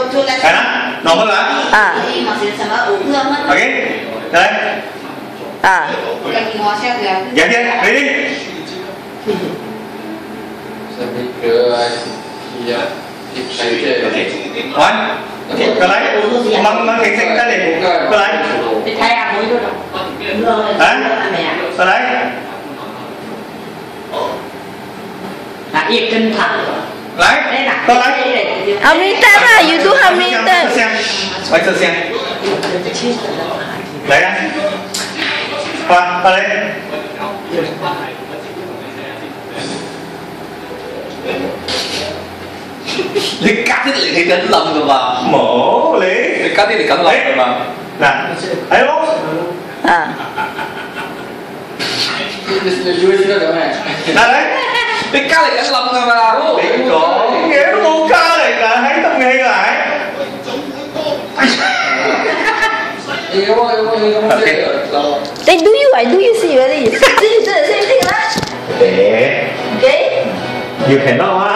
Cái đó, nộp hết lại. Ok, đây. Dạ chưa? Đi đi. Rồi. Cơ lấy. Mang cái xanh ra đi. Cơ lấy. Hả? Cơ lấy. Yên kinh thẳng. Lấy. Cơ lấy. How many times lah? You do how many times? Lấy sơ xem. Lấy ra. Qua, qua đây. 你家啲嚟起緊冧噶嘛？ 冇你家啲嚟緊冧噶嘛？ 嗱，係咯。 你做咩咁嘅？ 嗱你家嚟緊冧噶嘛？ 你講嘢都冇加嚟㗎，喺度起嚟。 They do you, I do you, see whether you do the same thing lah. Okay. Okay. You cannot